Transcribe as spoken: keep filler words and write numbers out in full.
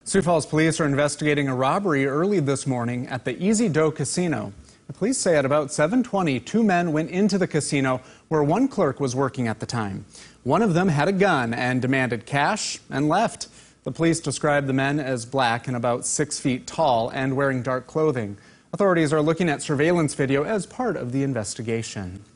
Sioux Falls police are investigating a robbery early this morning at the Easy Dough Casino. The police say at about seven twenty, two men went into the casino where one clerk was working at the time. One of them had a gun and demanded cash and left. The police described the men as black and about six feet tall and wearing dark clothing. Authorities are looking at surveillance video as part of the investigation.